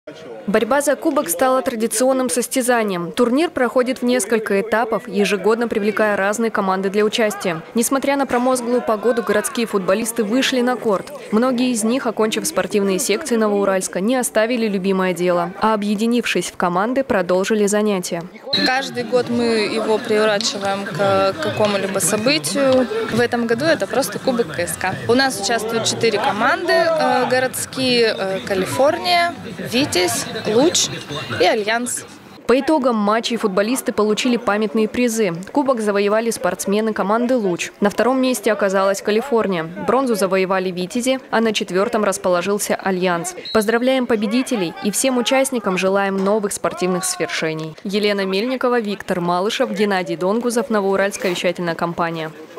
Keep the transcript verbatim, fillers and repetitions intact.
Борьба за кубок стала традиционным состязанием. Турнир проходит в несколько этапов, ежегодно привлекая разные команды для участия. Несмотря на промозглую погоду, городские футболисты вышли на корт. Многие из них, окончив спортивные секции Новоуральска, не оставили любимое дело, а объединившись в команды, продолжили занятия. Каждый год мы его приурачиваем к какому-либо событию. В этом году это просто Кубок КСК. У нас участвуют четыре команды городские: Калифорния, Витязь, Луч и Альянс. По итогам матчей футболисты получили памятные призы. Кубок завоевали спортсмены команды «Луч». На втором месте оказалась Калифорния. Бронзу завоевали «Витязи», а на четвертом расположился «Альянс». Поздравляем победителей и всем участникам желаем новых спортивных свершений. Елена Мельникова, Виктор Малышев, Геннадий Донгузов, Новоуральская вещательная компания.